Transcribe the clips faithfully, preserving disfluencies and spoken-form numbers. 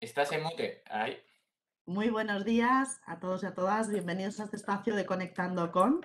Estás en mute. Ahí. Muy buenos días a todos y a todas. Bienvenidos a este espacio de Conectando con.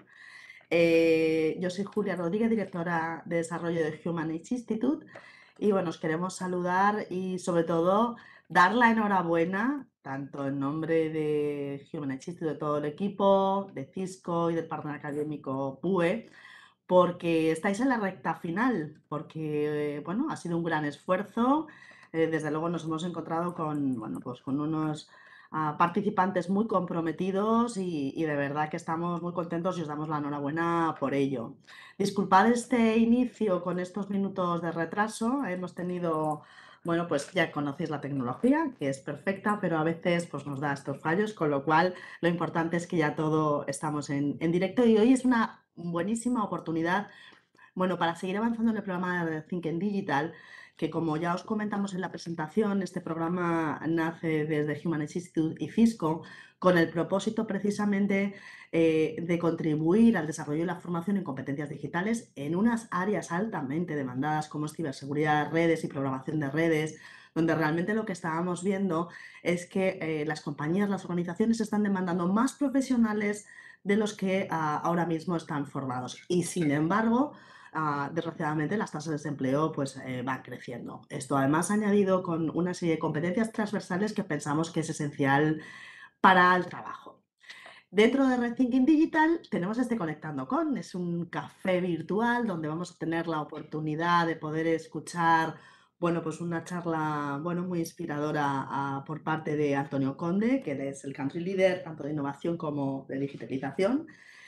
Eh, yo soy Julia Rodríguez, directora de desarrollo de Human Age Institute. Y bueno, os queremos saludar y sobre todo dar la enhorabuena, tanto en nombre de Human Age Institute, de todo el equipo, de Cisco y del partner académico P U E, porque estáis en la recta final, porque eh, bueno, ha sido un gran esfuerzo. Eh, desde luego nos hemos encontrado con, bueno, pues con unos uh, participantes muy comprometidos y, y, de verdad que estamos muy contentos y os damos la enhorabuena por ello. Disculpad este inicio con estos minutos de retraso. Hemos tenido, bueno, pues ya conocéis la tecnología, que es perfecta, pero a veces pues, nos da estos fallos, con lo cual lo importante es que ya todo estamos en, en directo y hoy es una buenísima oportunidad, bueno, para seguir avanzando en el programa de Think en Digital, que como ya os comentamos en la presentación, este programa nace desde Human Age Institute y Cisco con el propósito precisamente eh, de contribuir al desarrollo y la formación en competencias digitales en unas áreas altamente demandadas como es ciberseguridad, redes y programación de redes, donde realmente lo que estábamos viendo es que eh, las compañías, las organizaciones están demandando más profesionales de los que uh, ahora mismo están formados. Y sin embargo, Uh, desgraciadamente las tasas de desempleo pues, eh, van creciendo. Esto además añadido con una serie de competencias transversales que pensamos que es esencial para el trabajo. Dentro de Rethinking Digital tenemos este Conectando Con, es un café virtual donde vamos a tener la oportunidad de poder escuchar, bueno, pues una charla, bueno, muy inspiradora uh, por parte de Antonio Conde, que él es el Country Leader tanto de innovación como de digitalización.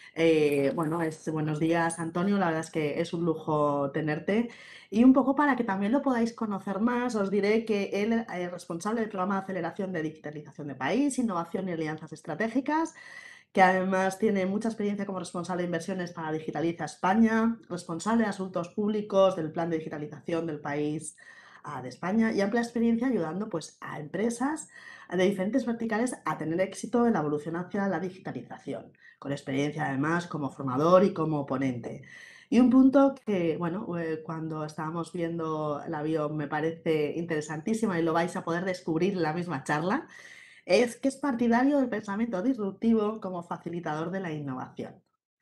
Eh, bueno, es, buenos días, Antonio. La verdad es que es un lujo tenerte. Y un poco para que también lo podáis conocer más, os diré que él es responsable del programa de aceleración de digitalización de país, innovación y alianzas estratégicas, que además tiene mucha experiencia como responsable de inversiones para Digitaliza España, responsable de asuntos públicos del plan de digitalización del país uh, de España y amplia experiencia ayudando pues, a empresas de diferentes verticales a tener éxito en la evolución hacia la digitalización, con experiencia además como formador y como ponente. Y un punto que, bueno, eh, cuando estábamos viendo la bio me parece interesantísima y lo vais a poder descubrir en la misma charla, es que es partidario del pensamiento disruptivo como facilitador de la innovación.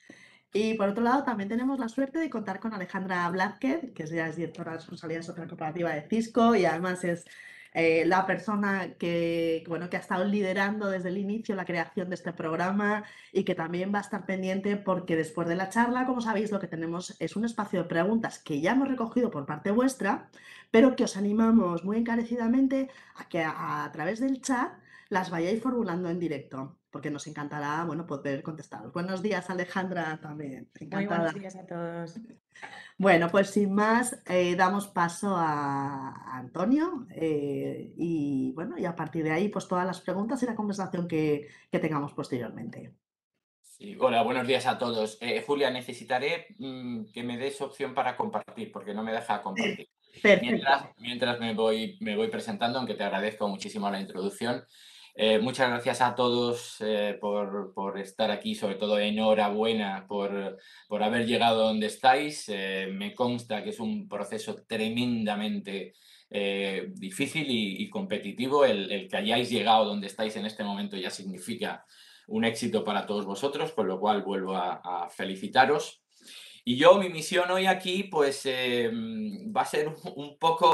Y por otro lado, también tenemos la suerte de contar con Alejandra Blázquez, que ya es directora de responsabilidad social corporativa de Cisco y además es eh, la persona que, bueno, que ha estado liderando desde el inicio la creación de este programa y que también va a estar pendiente porque después de la charla, como sabéis, lo que tenemos es un espacio de preguntas que ya hemos recogido por parte vuestra, pero que os animamos muy encarecidamente a que a, a través del chat las vayáis formulando en directo, porque nos encantará, bueno, poder contestaros. Buenos días, Alejandra, también. Muy Encantada. buenos días a todos. Bueno, pues sin más, eh, damos paso a, a Antonio eh, y bueno, y a partir de ahí, pues todas las preguntas y la conversación que, que tengamos posteriormente. Sí, hola, buenos días a todos. Eh, Julia, necesitaré mm, que me des opción para compartir, porque no me deja compartir. Perfecto. Mientras, mientras me voy, me voy presentando, aunque te agradezco muchísimo la introducción. Eh, muchas gracias a todos eh, por, por estar aquí, sobre todo enhorabuena por, por haber llegado donde estáis. Eh, me consta que es un proceso tremendamente eh, difícil y, y competitivo. El, el que hayáis llegado donde estáis en este momento ya significa un éxito para todos vosotros, con lo cual vuelvo a, a felicitaros. Y yo, mi misión hoy aquí, pues eh, va a ser un, un poco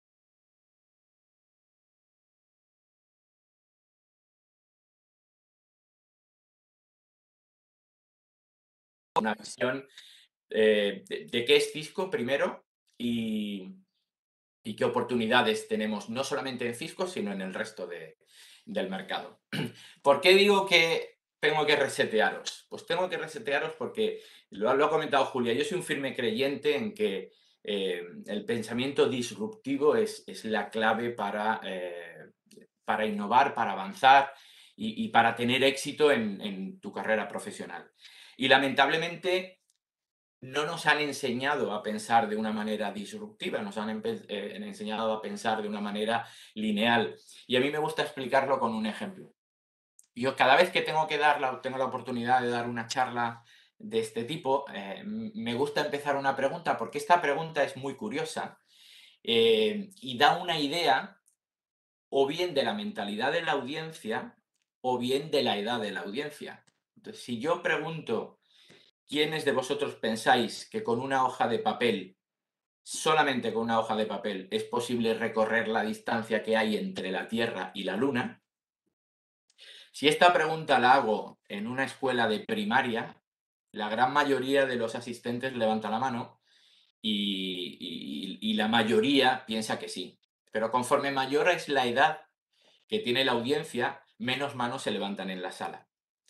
una visión eh, de, de qué es Cisco primero y, y qué oportunidades tenemos, no solamente en Cisco, sino en el resto de, del mercado. ¿Por qué digo que tengo que resetearos? Pues tengo que resetearos porque, lo, lo ha comentado Julia, yo soy un firme creyente en que eh, el pensamiento disruptivo es, es la clave para, eh, para innovar, para avanzar y, y para tener éxito en, en tu carrera profesional. Y lamentablemente no nos han enseñado a pensar de una manera disruptiva, nos han eh, enseñado a pensar de una manera lineal. Y a mí me gusta explicarlo con un ejemplo. Yo cada vez que tengo que dar la, tengo la oportunidad de dar una charla de este tipo, eh, me gusta empezar una pregunta, porque esta pregunta es muy curiosa eh, y da una idea o bien de la mentalidad de la audiencia o bien de la edad de la audiencia. Entonces, si yo pregunto, ¿quiénes de vosotros pensáis que con una hoja de papel, solamente con una hoja de papel, es posible recorrer la distancia que hay entre la Tierra y la Luna? Si esta pregunta la hago en una escuela de primaria, la gran mayoría de los asistentes levanta la mano y, y- y la mayoría piensa que sí. Pero conforme mayor es la edad que tiene la audiencia, menos manos se levantan en la sala.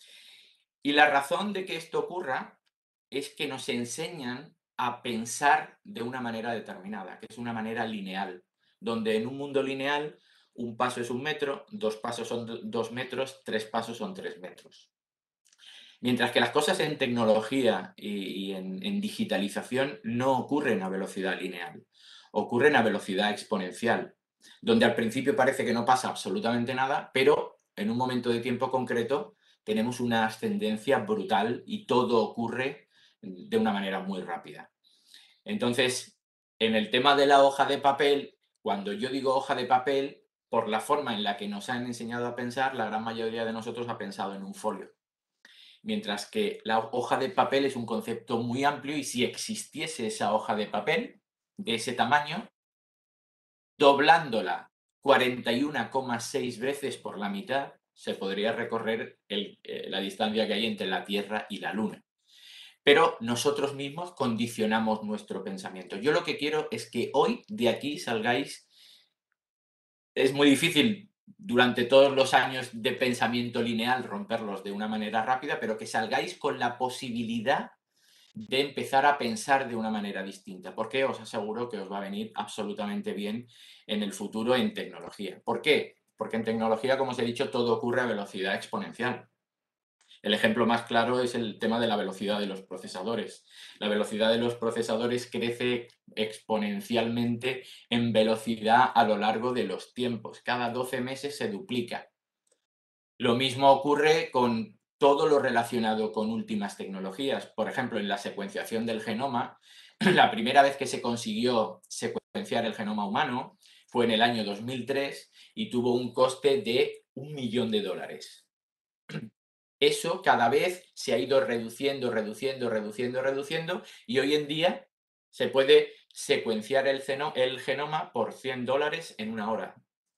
Y la razón de que esto ocurra es que nos enseñan a pensar de una manera determinada, que es una manera lineal, donde en un mundo lineal un paso es un metro, dos pasos son dos metros, tres pasos son tres metros. Mientras que las cosas en tecnología y, y en, en digitalización no ocurren a velocidad lineal, ocurren a velocidad exponencial, donde al principio parece que no pasa absolutamente nada, pero en un momento de tiempo concreto tenemos una ascendencia brutal y todo ocurre de una manera muy rápida. Entonces, en el tema de la hoja de papel, cuando yo digo hoja de papel, por la forma en la que nos han enseñado a pensar, la gran mayoría de nosotros ha pensado en un folio. Mientras que la hoja de papel es un concepto muy amplio y si existiese esa hoja de papel de ese tamaño, doblándola cuarenta y uno coma seis veces por la mitad, se podría recorrer el, eh, la distancia que hay entre la Tierra y la Luna. Pero nosotros mismos condicionamos nuestro pensamiento. Yo lo que quiero es que hoy de aquí salgáis. Es muy difícil durante todos los años de pensamiento lineal romperlos de una manera rápida, pero que salgáis con la posibilidad de empezar a pensar de una manera distinta, porque os aseguro que os va a venir absolutamente bien en el futuro en tecnología. ¿Por qué? Porque en tecnología, como os he dicho, todo ocurre a velocidad exponencial. El ejemplo más claro es el tema de la velocidad de los procesadores. La velocidad de los procesadores crece exponencialmente en velocidad a lo largo de los tiempos. Cada doce meses se duplica. Lo mismo ocurre con todo lo relacionado con últimas tecnologías. Por ejemplo, en la secuenciación del genoma, la primera vez que se consiguió secuenciar el genoma humano fue en el año dos mil tres y tuvo un coste de un millón de dólares. Eso cada vez se ha ido reduciendo, reduciendo, reduciendo, reduciendo y hoy en día se puede secuenciar el, el genoma por cien dólares en una hora.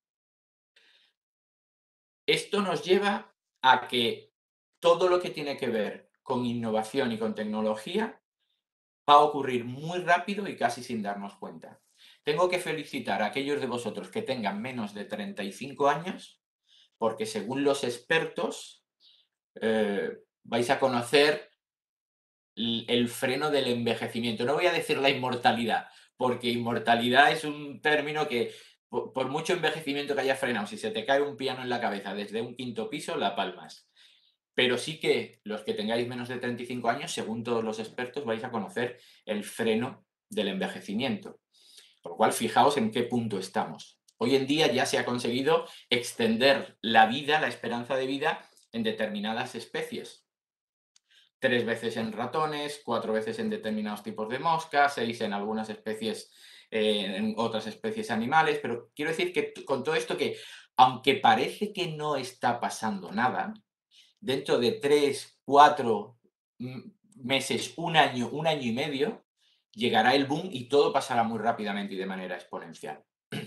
Esto nos lleva a que todo lo que tiene que ver con innovación y con tecnología va a ocurrir muy rápido y casi sin darnos cuenta. Tengo que felicitar a aquellos de vosotros que tengan menos de treinta y cinco años, porque según los expertos eh, vais a conocer el freno del envejecimiento. No voy a decir la inmortalidad, porque inmortalidad es un término que, por, por mucho envejecimiento que haya frenado, si se te cae un piano en la cabeza desde un quinto piso, la palmas. Pero sí que los que tengáis menos de treinta y cinco años, según todos los expertos, vais a conocer el freno del envejecimiento. Por lo cual, fijaos en qué punto estamos. Hoy en día ya se ha conseguido extender la vida, la esperanza de vida, en determinadas especies. Tres veces en ratones, cuatro veces en determinados tipos de moscas, seis en algunas especies, eh, en otras especies animales. Pero quiero decir que con todo esto que, aunque parece que no está pasando nada, dentro de tres, cuatro meses, un año, un año y medio, llegará el boom y todo pasará muy rápidamente y de manera exponencial.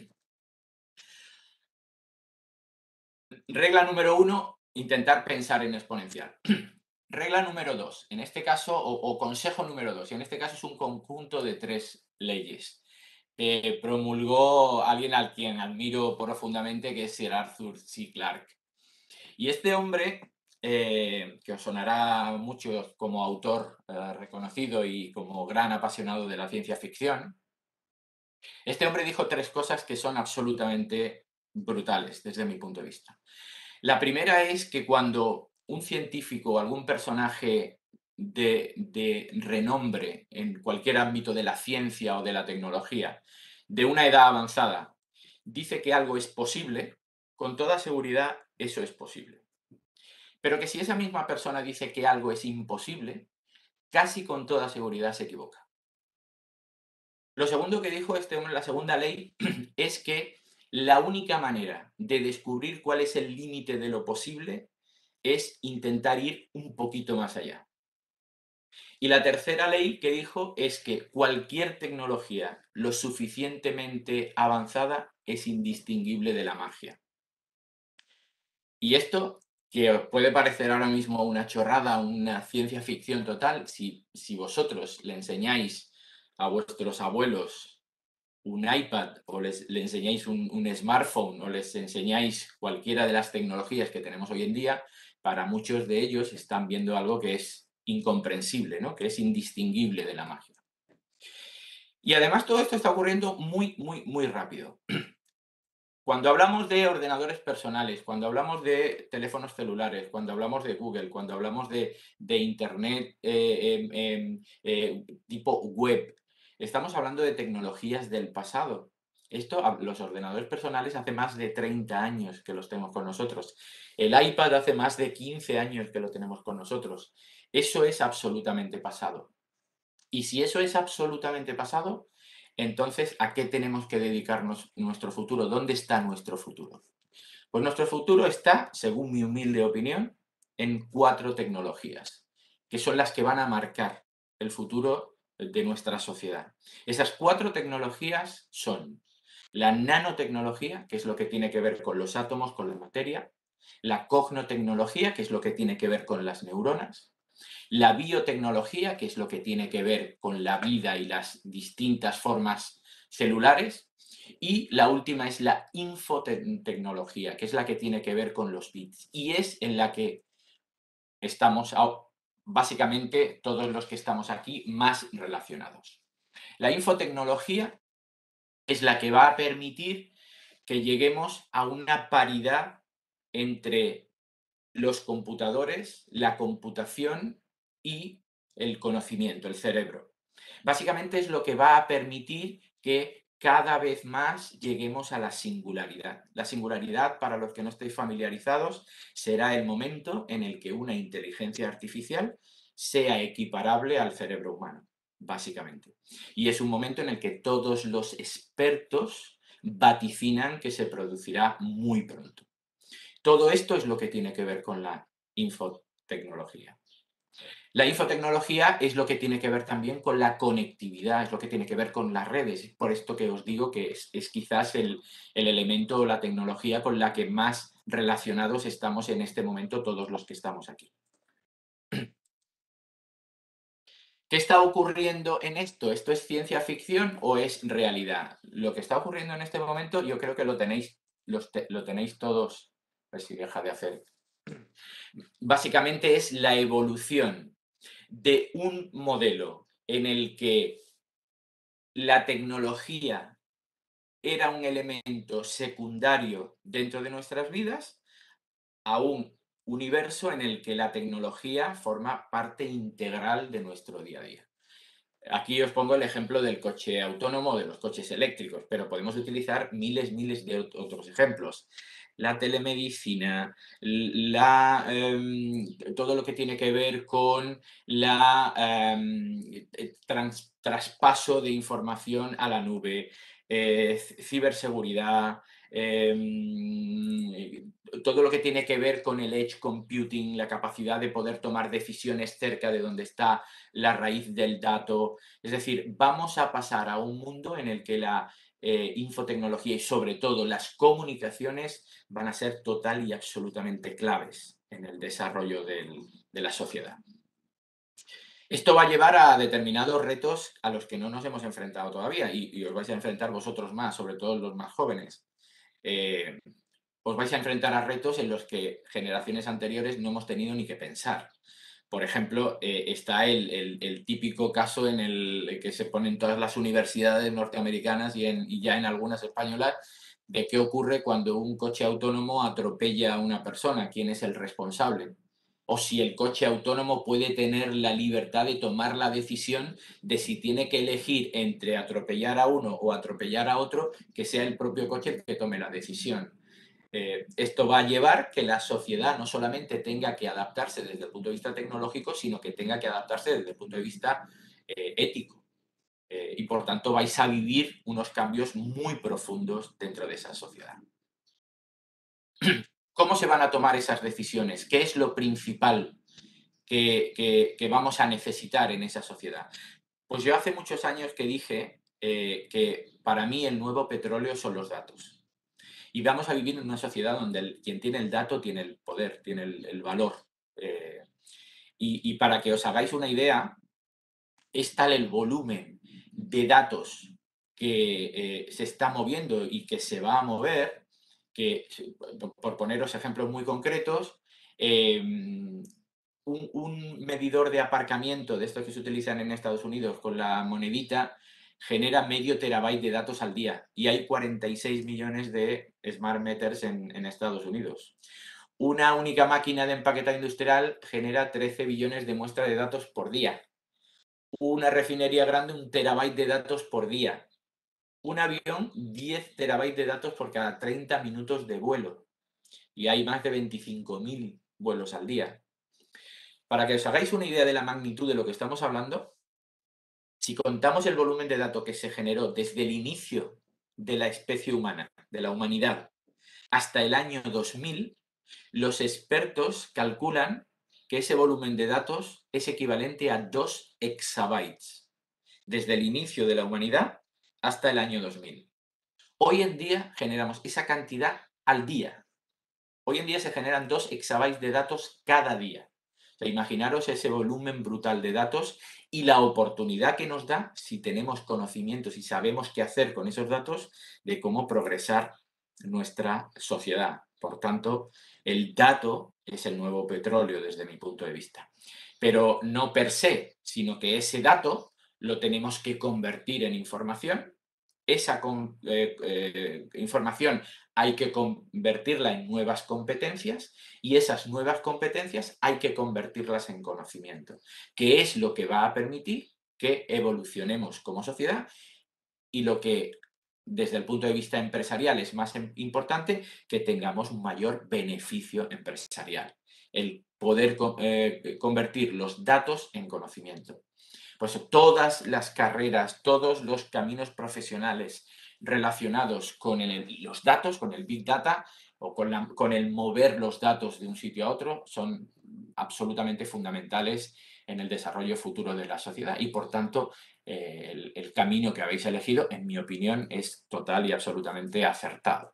Regla número uno, intentar pensar en exponencial. Regla número dos, en este caso, o, o consejo número dos, y en este caso es un conjunto de tres leyes. Eh, promulgó alguien al quien admiro profundamente, que es Sir Arthur C. Clarke. Y este hombre, eh, que os sonará mucho como autor eh, reconocido y como gran apasionado de la ciencia ficción, este hombre dijo tres cosas que son absolutamente brutales desde mi punto de vista. La primera es que cuando un científico o algún personaje de, de, renombre en cualquier ámbito de la ciencia o de la tecnología, de una edad avanzada, dice que algo es posible, con toda seguridad eso es posible. Pero que si esa misma persona dice que algo es imposible, casi con toda seguridad se equivoca. Lo segundo que dijo este hombre, la segunda ley, es que la única manera de descubrir cuál es el límite de lo posible es intentar ir un poquito más allá. Y la tercera ley que dijo es que cualquier tecnología lo suficientemente avanzada es indistinguible de la magia. Y esto, que os puede parecer ahora mismo una chorrada, una ciencia ficción total, si, si vosotros le enseñáis a vuestros abuelos un iPad o les, le enseñáis un, un smartphone o les enseñáis cualquiera de las tecnologías que tenemos hoy en día, para muchos de ellos están viendo algo que es incomprensible, ¿no? Que es indistinguible de la magia. Y además todo esto está ocurriendo muy, muy, muy rápido. Cuando hablamos de ordenadores personales, cuando hablamos de teléfonos celulares, cuando hablamos de Google, cuando hablamos de, de Internet eh, eh, eh, tipo web, estamos hablando de tecnologías del pasado. Esto, los ordenadores personales hace más de treinta años que los tenemos con nosotros. El iPad hace más de quince años que lo tenemos con nosotros. Eso es absolutamente pasado. Y si eso es absolutamente pasado, entonces, ¿a qué tenemos que dedicarnos nuestro futuro? ¿Dónde está nuestro futuro? Pues nuestro futuro está, según mi humilde opinión, en cuatro tecnologías, que son las que van a marcar el futuro de nuestra sociedad. Esas cuatro tecnologías son la nanotecnología, que es lo que tiene que ver con los átomos, con la materia, la cognotecnología, que es lo que tiene que ver con las neuronas, la biotecnología, que es lo que tiene que ver con la vida y las distintas formas celulares, y la última es la infotecnología, que es la que tiene que ver con los bits, y es en la que estamos básicamente todos los que estamos aquí más relacionados. La infotecnología es la que va a permitir que lleguemos a una paridad entre los computadores, la computación y el conocimiento, el cerebro. Básicamente es lo que va a permitir que cada vez más lleguemos a la singularidad. La singularidad, para los que no estéis familiarizados, será el momento en el que una inteligencia artificial sea equiparable al cerebro humano, básicamente. Y es un momento en el que todos los expertos vaticinan que se producirá muy pronto. Todo esto es lo que tiene que ver con la infotecnología. La infotecnología es lo que tiene que ver también con la conectividad, es lo que tiene que ver con las redes. Por esto que os digo que es, es quizás el, el elemento o la tecnología con la que más relacionados estamos en este momento todos los que estamos aquí. ¿Qué está ocurriendo en esto? ¿Esto es ciencia ficción o es realidad? Lo que está ocurriendo en este momento yo creo que lo tenéis, los te, lo tenéis todos. A ver si deja de hacer. Básicamente es la evolución de un modelo en el que la tecnología era un elemento secundario dentro de nuestras vidas a un universo en el que la tecnología forma parte integral de nuestro día a día. Aquí os pongo el ejemplo del coche autónomo, de los coches eléctricos, pero podemos utilizar miles, miles de otros ejemplos. La telemedicina, la, eh, todo lo que tiene que ver con la eh, trans, traspaso de información a la nube, eh, ciberseguridad, eh, todo lo que tiene que ver con el edge computing, la capacidad de poder tomar decisiones cerca de donde está la raíz del dato. Es decir, vamos a pasar a un mundo en el que la eh, infotecnología y sobre todo las comunicaciones van a ser total y absolutamente claves en el desarrollo del, de la sociedad. Esto va a llevar a determinados retos a los que no nos hemos enfrentado todavía y, y os vais a enfrentar vosotros más, sobre todo los más jóvenes. Eh, os vais a enfrentar a retos en los que generaciones anteriores no hemos tenido ni que pensar. Por ejemplo, eh, está el, el, el, típico caso en el que se ponen todas las universidades norteamericanas y, en, y ya en algunas españolas de qué ocurre cuando un coche autónomo atropella a una persona, quién es el responsable. O si el coche autónomo puede tener la libertad de tomar la decisión de si tiene que elegir entre atropellar a uno o atropellar a otro, que sea el propio coche el que tome la decisión. Eh, esto va a llevar que la sociedad no solamente tenga que adaptarse desde el punto de vista tecnológico, sino que tenga que adaptarse desde el punto de vista eh, ético. eh, y por tanto vais a vivir unos cambios muy profundos dentro de esa sociedad. ¿Cómo se van a tomar esas decisiones? ¿Qué es lo principal que, que, que vamos a necesitar en esa sociedad? Pues yo hace muchos años que dije eh, que para mí el nuevo petróleo son los datos. Y vamos a vivir en una sociedad donde el, quien tiene el dato tiene el poder, tiene el, el valor. Eh, y, y para que os hagáis una idea, es tal el volumen de datos que eh, se está moviendo y que se va a mover, que, por poneros ejemplos muy concretos, eh, un, un, medidor de aparcamiento de estos que se utilizan en Estados Unidos con la monedita genera medio terabyte de datos al día y hay cuarenta y seis millones de smart meters en, en Estados Unidos. Una única máquina de empaquetado industrial genera trece billones de muestras de datos por día. Una refinería grande, un terabyte de datos por día. Un avión, diez terabytes de datos por cada treinta minutos de vuelo. Y hay más de veinticinco mil vuelos al día. Para que os hagáis una idea de la magnitud de lo que estamos hablando, si contamos el volumen de datos que se generó desde el inicio de la especie humana, de la humanidad, hasta el año dos mil, los expertos calculan que ese volumen de datos es equivalente a dos exabytes, desde el inicio de la humanidad hasta el año dos mil. Hoy en día generamos esa cantidad al día. Hoy en día se generan dos exabytes de datos cada día. O sea, imaginaros ese volumen brutal de datos y la oportunidad que nos da, si tenemos conocimientos y sabemos qué hacer con esos datos, de cómo progresar nuestra sociedad. Por tanto, el dato es el nuevo petróleo desde mi punto de vista. Pero no per se, sino que ese dato lo tenemos que convertir en información. Esa con, eh, eh, información hay que convertirla en nuevas competencias y esas nuevas competencias hay que convertirlas en conocimiento, que es lo que va a permitir que evolucionemos como sociedad y lo que desde el punto de vista empresarial es más importante, que tengamos un mayor beneficio empresarial, el poder eh, convertir los datos en conocimiento. Pues todas las carreras, todos los caminos profesionales relacionados con el, los datos, con el Big Data o con, la, con el mover los datos de un sitio a otro, son absolutamente fundamentales en el desarrollo futuro de la sociedad y, por tanto, eh, el, el camino que habéis elegido, en mi opinión, es total y absolutamente acertado.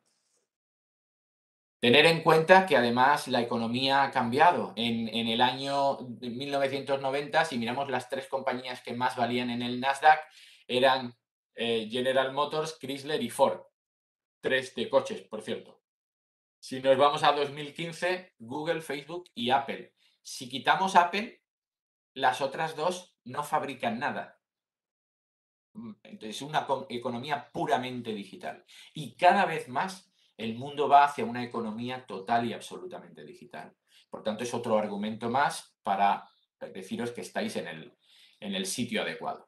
Tener en cuenta que además la economía ha cambiado. En, en el año mil novecientos noventa, si miramos las tres compañías que más valían en el Nasdaq, eran eh, General Motors, Chrysler y Ford. Tres de coches, por cierto. Si nos vamos a dos mil quince, Google, Facebook y Apple. Si quitamos Apple, las otras dos no fabrican nada. Entonces, es una economía puramente digital. Y cada vez más el mundo va hacia una economía total y absolutamente digital. Por tanto, es otro argumento más para deciros que estáis en el, en el sitio adecuado.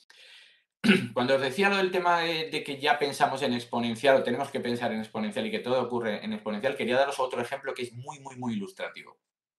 Cuando os decía lo del tema de, de, que ya pensamos en exponencial o tenemos que pensar en exponencial y que todo ocurre en exponencial, quería daros otro ejemplo que es muy, muy, muy ilustrativo.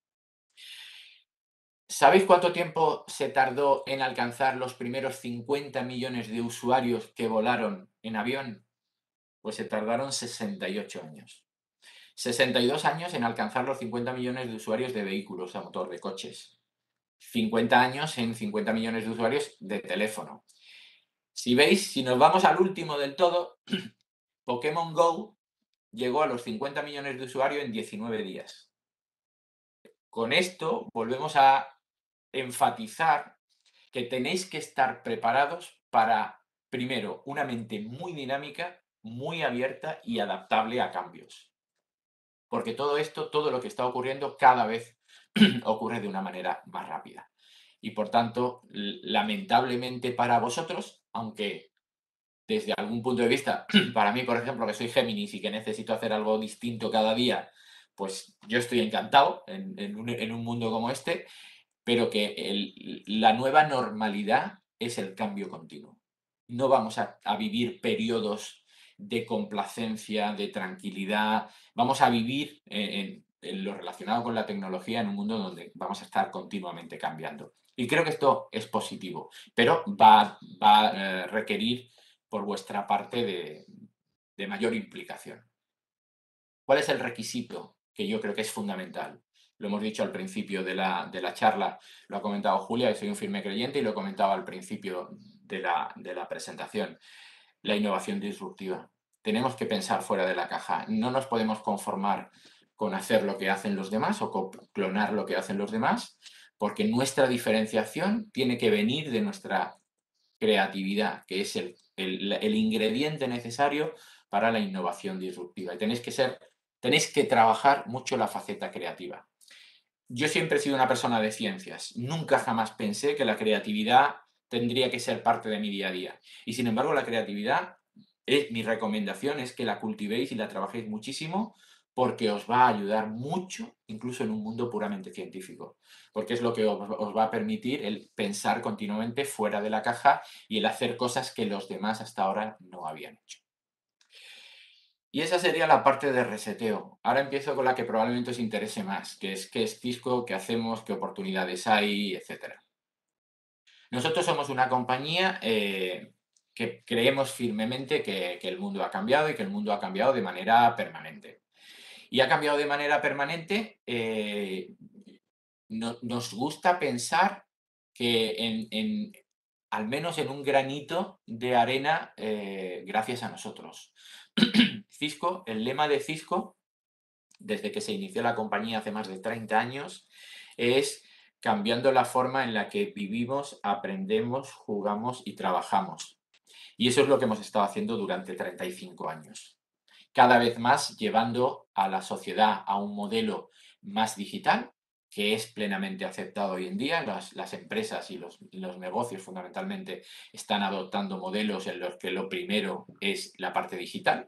¿Sabéis cuánto tiempo se tardó en alcanzar los primeros cincuenta millones de usuarios que volaron en avión? Pues se tardaron sesenta y ocho años. sesenta y dos años en alcanzar los cincuenta millones de usuarios de vehículos a motor, de coches. cincuenta años en cincuenta millones de usuarios de teléfono. Si veis, si nos vamos al último del todo, Pokémon Go llegó a los cincuenta millones de usuarios en diecinueve días. Con esto volvemos a enfatizar que tenéis que estar preparados para, primero, una mente muy dinámica, muy abierta y adaptable a cambios. Porque todo esto, todo lo que está ocurriendo, cada vez ocurre de una manera más rápida. Y por tanto, lamentablemente para vosotros, aunque desde algún punto de vista, para mí, por ejemplo, que soy Géminis y que necesito hacer algo distinto cada día, pues yo estoy encantado en, en, un, en un mundo como este, pero que el, la nueva normalidad es el cambio continuo. No vamos a, a vivir periodos de complacencia, de tranquilidad. Vamos a vivir en, en lo relacionado con la tecnología en un mundo donde vamos a estar continuamente cambiando. Y creo que esto es positivo, pero va, va a eh, requerir por vuestra parte de, de mayor implicación. ¿Cuál es el requisito que yo creo que es fundamental? Lo hemos dicho al principio de la, de la charla, lo ha comentado Julia, que soy un firme creyente, y lo he comentado al principio de la, de la presentación. La innovación disruptiva. Tenemos que pensar fuera de la caja. No nos podemos conformar con hacer lo que hacen los demás o con clonar lo que hacen los demás, porque nuestra diferenciación tiene que venir de nuestra creatividad, que es el, el, el ingrediente necesario para la innovación disruptiva. Y tenéis que ser, tenéis que trabajar mucho la faceta creativa. Yo siempre he sido una persona de ciencias. Nunca jamás pensé que la creatividad tendría que ser parte de mi día a día. Y sin embargo, la creatividad, es, mi recomendación es que la cultivéis y la trabajéis muchísimo porque os va a ayudar mucho, incluso en un mundo puramente científico. Porque es lo que os, os va a permitir el pensar continuamente fuera de la caja y el hacer cosas que los demás hasta ahora no habían hecho. Y esa sería la parte de reseteo. Ahora empiezo con la que probablemente os interese más, que es qué es Cisco, qué hacemos, qué oportunidades hay, etcétera. Nosotros somos una compañía eh, que creemos firmemente que, que el mundo ha cambiado y que el mundo ha cambiado de manera permanente. Y ha cambiado de manera permanente, eh, no, nos gusta pensar que en, en, al menos en un granito de arena, eh, gracias a nosotros. Cisco, el lema de Cisco, desde que se inició la compañía hace más de treinta años, es cambiando la forma en la que vivimos, aprendemos, jugamos y trabajamos. Y eso es lo que hemos estado haciendo durante treinta y cinco años. Cada vez más llevando a la sociedad a un modelo más digital, que es plenamente aceptado hoy en día. Las, las empresas y los, los negocios fundamentalmente están adoptando modelos en los que lo primero es la parte digital.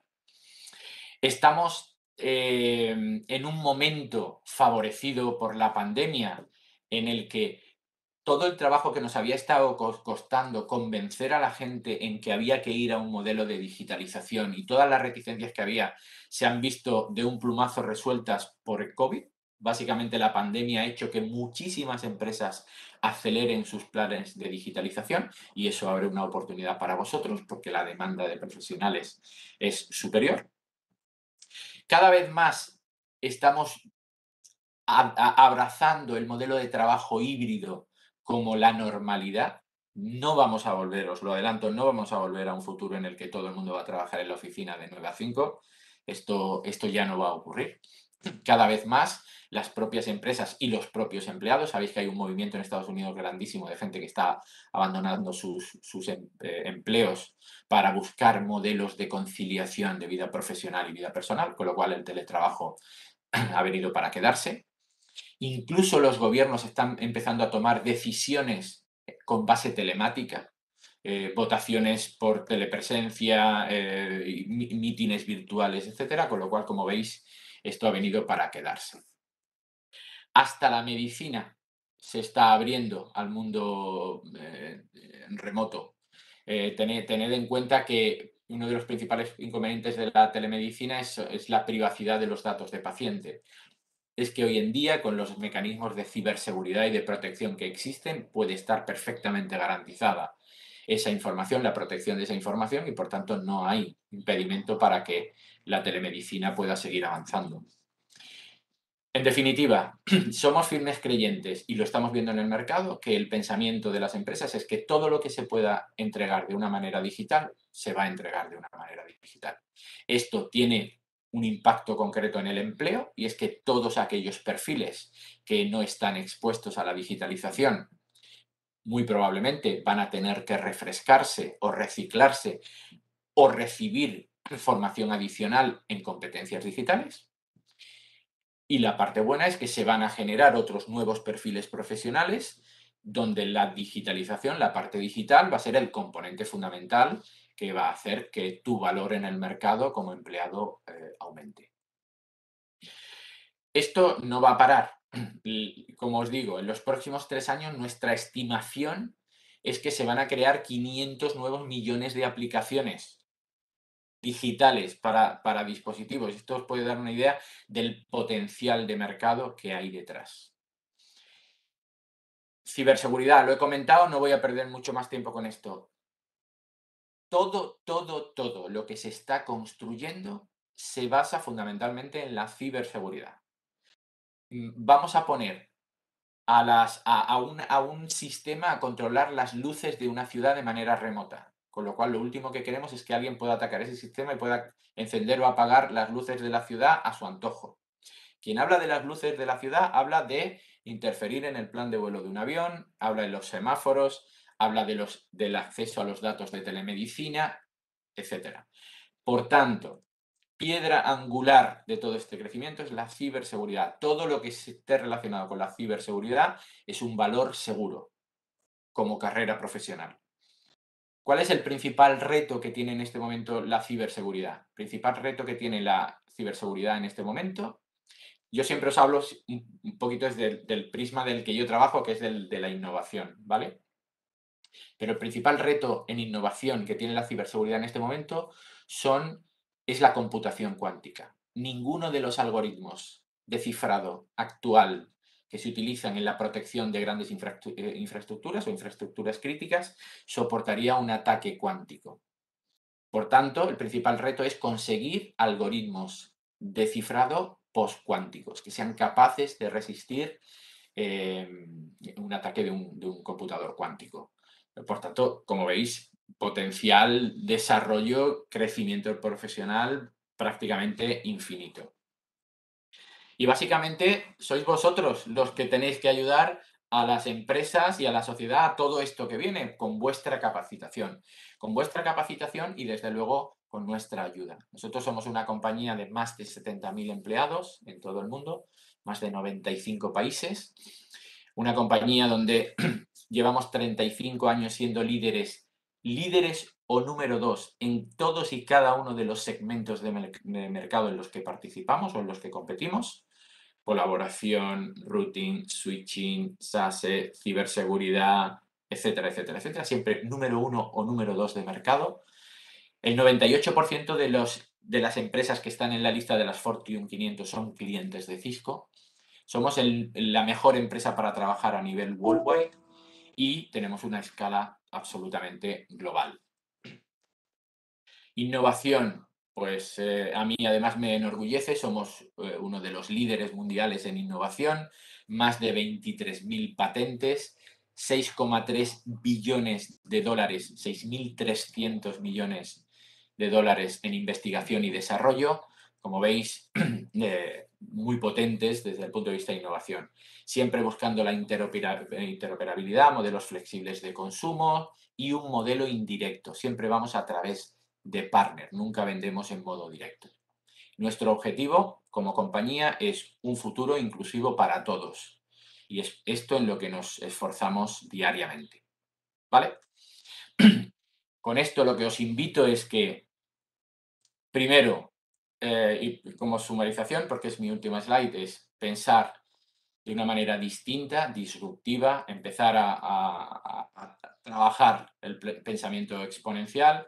Estamos eh, en un momento favorecido por la pandemia en el que todo el trabajo que nos había estado costando convencer a la gente en que había que ir a un modelo de digitalización y todas las reticencias que había se han visto de un plumazo resueltas por el COVID. Básicamente la pandemia ha hecho que muchísimas empresas aceleren sus planes de digitalización y eso abre una oportunidad para vosotros porque la demanda de profesionales es superior. Cada vez más estamos abrazando el modelo de trabajo híbrido como la normalidad. No vamos a volver, os lo adelanto, no vamos a volver a un futuro en el que todo el mundo va a trabajar en la oficina de nueve a cinco. Esto, esto ya no va a ocurrir. Cada vez más las propias empresas y los propios empleados, sabéis que hay un movimiento en Estados Unidos grandísimo de gente que está abandonando sus, sus em, eh, empleos para buscar modelos de conciliación de vida profesional y vida personal, con lo cual el teletrabajo ha venido para quedarse. Incluso los gobiernos están empezando a tomar decisiones con base telemática, eh, votaciones por telepresencia, eh, mítines virtuales, etcétera, con lo cual, como veis, esto ha venido para quedarse. Hasta la medicina se está abriendo al mundo eh, remoto. Eh, tened, tened en cuenta que uno de los principales inconvenientes de la telemedicina es, es la privacidad de los datos de paciente. Es que hoy en día, con los mecanismos de ciberseguridad y de protección que existen, puede estar perfectamente garantizada esa información, la protección de esa información, y por tanto no hay impedimento para que la telemedicina pueda seguir avanzando. En definitiva, somos firmes creyentes, y lo estamos viendo en el mercado, que el pensamiento de las empresas es que todo lo que se pueda entregar de una manera digital, se va a entregar de una manera digital. Esto tiene un impacto concreto en el empleo, y es que todos aquellos perfiles que no están expuestos a la digitalización muy probablemente van a tener que refrescarse o reciclarse o recibir formación adicional en competencias digitales. Y la parte buena es que se van a generar otros nuevos perfiles profesionales donde la digitalización, la parte digital, va a ser el componente fundamental que va a hacer que tu valor en el mercado como empleado eh, aumente. Esto no va a parar. Como os digo, en los próximos tres años nuestra estimación es que se van a crear quinientos nuevos millones de aplicaciones. digitales para, para dispositivos. Esto os puede dar una idea del potencial de mercado que hay detrás. Ciberseguridad, lo he comentado, no voy a perder mucho más tiempo con esto. Todo, todo, todo lo que se está construyendo se basa fundamentalmente en la ciberseguridad. Vamos a poner a, las, a, a, un, a un sistema a controlar las luces de una ciudad de manera remota. Con lo cual, lo último que queremos es que alguien pueda atacar ese sistema y pueda encender o apagar las luces de la ciudad a su antojo. Quien habla de las luces de la ciudad habla de interferir en el plan de vuelo de un avión, habla de los semáforos, habla de los, del acceso a los datos de telemedicina, etcétera. Por tanto, piedra angular de todo este crecimiento es la ciberseguridad. Todo lo que esté relacionado con la ciberseguridad es un valor seguro como carrera profesional. ¿Cuál es el principal reto que tiene en este momento la ciberseguridad? El principal reto que tiene la ciberseguridad en este momento, yo siempre os hablo un poquito desde el del prisma del que yo trabajo, que es del, de la innovación, ¿vale? Pero el principal reto en innovación que tiene la ciberseguridad en este momento son, es la computación cuántica. Ninguno de los algoritmos de cifrado actual que se utilizan en la protección de grandes infraestructuras o infraestructuras críticas soportaría un ataque cuántico. Por tanto, el principal reto es conseguir algoritmos de cifrado postcuánticos que sean capaces de resistir eh, un ataque de un, de un computador cuántico. Por tanto, como veis, potencial, desarrollo, crecimiento profesional prácticamente infinito. Y básicamente sois vosotros los que tenéis que ayudar a las empresas y a la sociedad a todo esto que viene con vuestra capacitación. Con vuestra capacitación y desde luego con nuestra ayuda. Nosotros somos una compañía de más de setenta mil empleados en todo el mundo, más de noventa y cinco países. Una compañía donde llevamos treinta y cinco años siendo líderes, líderes o número dos en todos y cada uno de los segmentos de, mer de mercado en los que participamos o en los que competimos. Colaboración, routing, switching, SASE, ciberseguridad, etcétera, etcétera, etcétera. Siempre número uno o número dos de mercado. El noventa y ocho por ciento de, los, de las empresas que están en la lista de las Fortune quinientos son clientes de Cisco. Somos el, la mejor empresa para trabajar a nivel worldwide y tenemos una escala absolutamente global. Innovación, pues eh, a mí además me enorgullece, somos eh, uno de los líderes mundiales en innovación, más de veintitrés mil patentes, seis coma tres billones de dólares, seis mil trescientos millones de dólares en investigación y desarrollo, como veis, eh, muy potentes desde el punto de vista de innovación. Siempre buscando la interoperabilidad, modelos flexibles de consumo y un modelo indirecto. Siempre vamos a través de partner, nunca vendemos en modo directo. Nuestro objetivo como compañía es un futuro inclusivo para todos. Y es esto en lo que nos esforzamos diariamente. ¿Vale? Con esto lo que os invito es que, primero, eh, y como sumarización, porque es mi última slide, es pensar de una manera distinta, disruptiva, empezar a, a, a, a trabajar el pensamiento exponencial.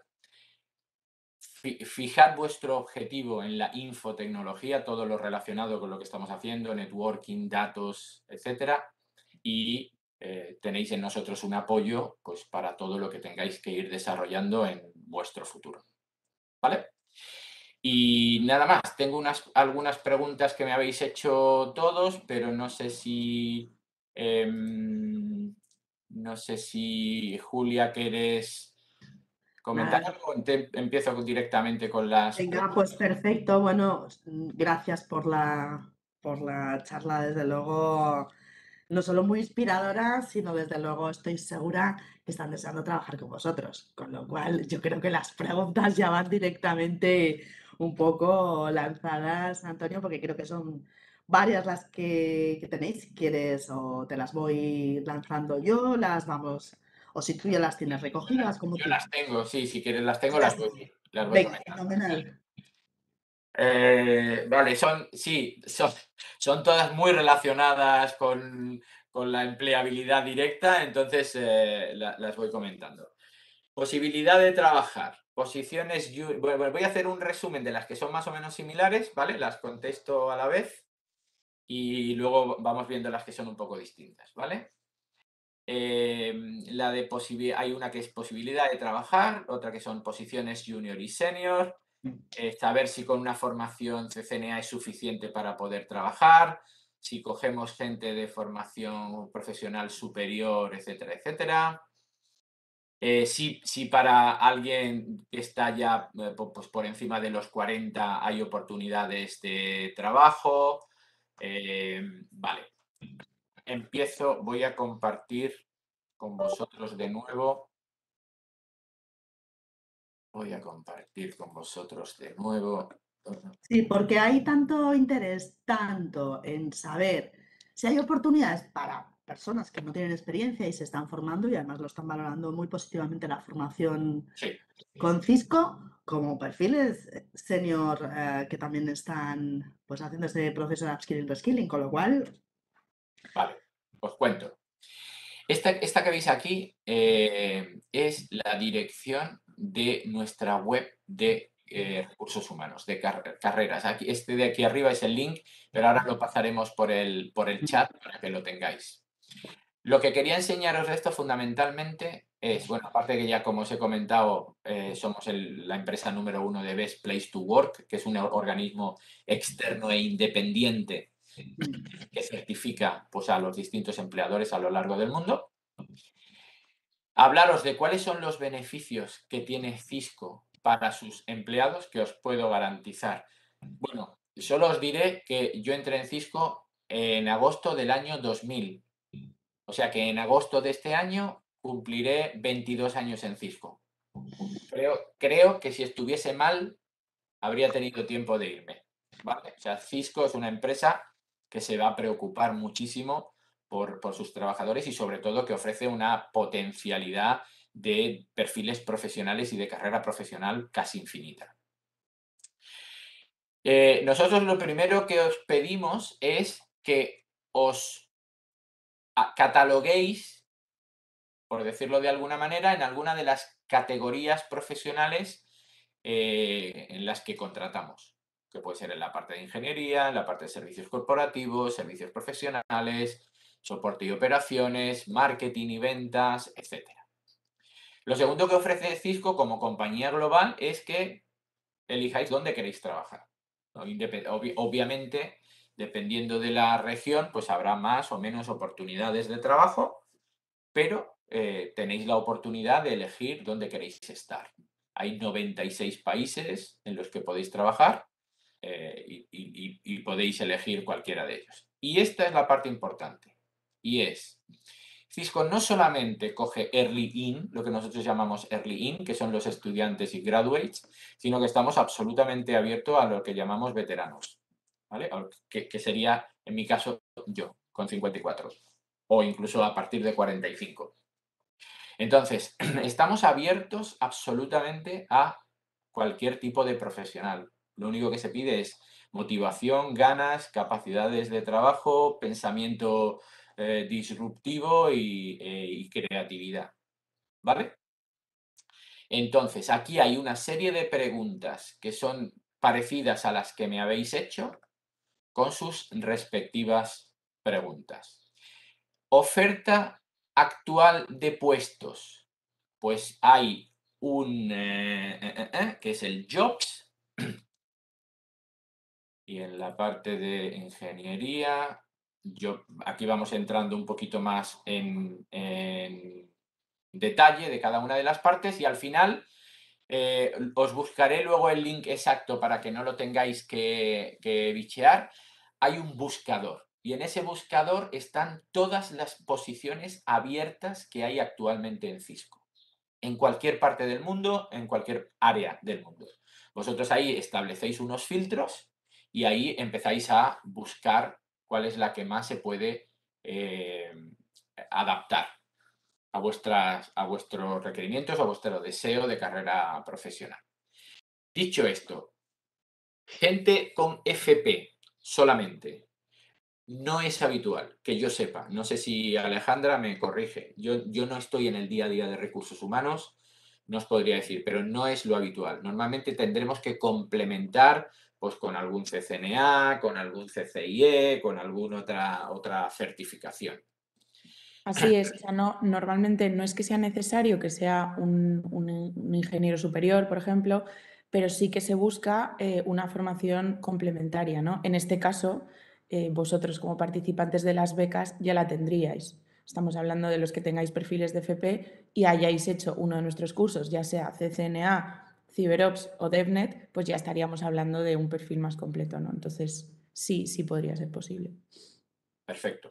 Fijad vuestro objetivo en la infotecnología, todo lo relacionado con lo que estamos haciendo, networking, datos, etcétera. Y eh, tenéis en nosotros un apoyo pues, para todo lo que tengáis que ir desarrollando en vuestro futuro. ¿Vale? Y nada más, tengo unas, algunas preguntas que me habéis hecho todos, pero no sé si... Eh, no sé si, Julia, quieres comentar Nada. algo. Empiezo directamente con las Venga, preguntas. pues perfecto. Bueno, gracias por la, por la charla, desde luego, no solo muy inspiradora, sino desde luego estoy segura que están deseando trabajar con vosotros. Con lo cual, yo creo que las preguntas ya van directamente un poco lanzadas, Antonio, porque creo que son varias las que, que tenéis. Si quieres, o te las voy lanzando yo, las vamos, o si tú ya las tienes recogidas, como Yo tú. las tengo, sí, si quieres las tengo, Ya las está. voy, las voy Venga, comentando. fenomenal. Eh, vale, son, sí, son, son todas muy relacionadas con, con la empleabilidad directa, entonces eh, la- las voy comentando. Posibilidad de trabajar. posiciones, bueno, voy a hacer un resumen de las que son más o menos similares, ¿vale? Las contesto a la vez y luego vamos viendo las que son un poco distintas, ¿vale? Eh, la de hay una que es posibilidad de trabajar, otra que son posiciones junior y senior, eh, saber si con una formación C C N A es suficiente para poder trabajar, si cogemos gente de formación profesional superior, etcétera, etcétera. Eh, si, si para alguien que está ya eh, pues por encima de los cuarenta hay oportunidades de trabajo. Eh, vale. Empiezo, voy a compartir con vosotros de nuevo. Voy a compartir con vosotros de nuevo. Sí, porque hay tanto interés, tanto en saber si hay oportunidades para personas que no tienen experiencia y se están formando y además lo están valorando muy positivamente la formación Sí. con Cisco, como perfiles senior eh, que también están pues haciendo ese proceso de upskilling, reskilling, con lo cual... Vale, os cuento. Esta, esta que veis aquí eh, es la dirección de nuestra web de eh, recursos humanos, de car carreras. Aquí, este de aquí arriba es el link, pero ahora lo pasaremos por el, por el chat para que lo tengáis. Lo que quería enseñaros de esto fundamentalmente es, bueno, aparte de que ya como os he comentado, eh, somos el, la empresa número uno de Best Place to Work, que es un organismo externo e independiente que certifica pues, a los distintos empleadores a lo largo del mundo. Hablaros de cuáles son los beneficios que tiene Cisco para sus empleados, que os puedo garantizar. Bueno, solo os diré que yo entré en Cisco en agosto del año dos mil. O sea que en agosto de este año cumpliré veintidós años en Cisco. Creo, creo que si estuviese mal, habría tenido tiempo de irme. ¿Vale? O sea, Cisco es una empresa que se va a preocupar muchísimo por, por sus trabajadores y sobre todo que ofrece una potencialidad de perfiles profesionales y de carrera profesional casi infinita. Eh, nosotros lo primero que os pedimos es que os cataloguéis, por decirlo de alguna manera, en alguna de las categorías profesionales eh, en las que contratamos, que puede ser en la parte de ingeniería, en la parte de servicios corporativos, servicios profesionales, soporte y operaciones, marketing y ventas, etcétera. Lo segundo que ofrece Cisco como compañía global es que elijáis dónde queréis trabajar. Obvi obviamente, dependiendo de la región, pues habrá más o menos oportunidades de trabajo, pero eh, tenéis la oportunidad de elegir dónde queréis estar. Hay noventa y seis países en los que podéis trabajar eh, y, y, y podéis elegir cualquiera de ellos. Y esta es la parte importante, y es, Cisco no solamente coge Early In, lo que nosotros llamamos Early In, que son los estudiantes y graduates, sino que estamos absolutamente abiertos a lo que llamamos veteranos, ¿vale? Que, que sería, en mi caso, yo, con cincuenta y cuatro, o incluso a partir de cuarenta y cinco. Entonces, estamos abiertos absolutamente a cualquier tipo de profesional. Lo único que se pide es motivación, ganas, capacidades de trabajo, pensamiento eh, disruptivo y, eh, y creatividad. ¿Vale? Entonces, aquí hay una serie de preguntas que son parecidas a las que me habéis hecho con sus respectivas preguntas. Oferta actual de puestos. Pues hay un, eh, eh, eh, que es el Jobs, y en la parte de ingeniería, yo, aquí vamos entrando un poquito más en, en detalle de cada una de las partes y al final eh, os buscaré luego el link exacto para que no lo tengáis que, que bichear. Hay un buscador y en ese buscador están todas las posiciones abiertas que hay actualmente en Cisco. En cualquier parte del mundo, en cualquier área del mundo. Vosotros ahí establecéis unos filtros y ahí empezáis a buscar cuál es la que más se puede eh, adaptar a, vuestras, a vuestros requerimientos, a vuestro deseo de carrera profesional. Dicho esto, gente con F P solamente no es habitual, que yo sepa. No sé si Alejandra me corrige. Yo, yo no estoy en el día a día de recursos humanos, no os podría decir, pero no es lo habitual. Normalmente tendremos que complementar pues, con algún C C N A, con algún C C I E, con alguna otra, otra certificación. Así es, o sea, no, normalmente no es que sea necesario que sea un, un- un ingeniero superior, por ejemplo, pero sí que se busca eh, una formación complementaria, ¿no? En este caso, eh, vosotros como participantes de las becas ya la tendríais. Estamos hablando de los que tengáis perfiles de F P y hayáis hecho uno de nuestros cursos, ya sea C C N A, CyberOps o DevNet, pues ya estaríamos hablando de un perfil más completo, ¿no? Entonces, sí, sí podría ser posible. Perfecto.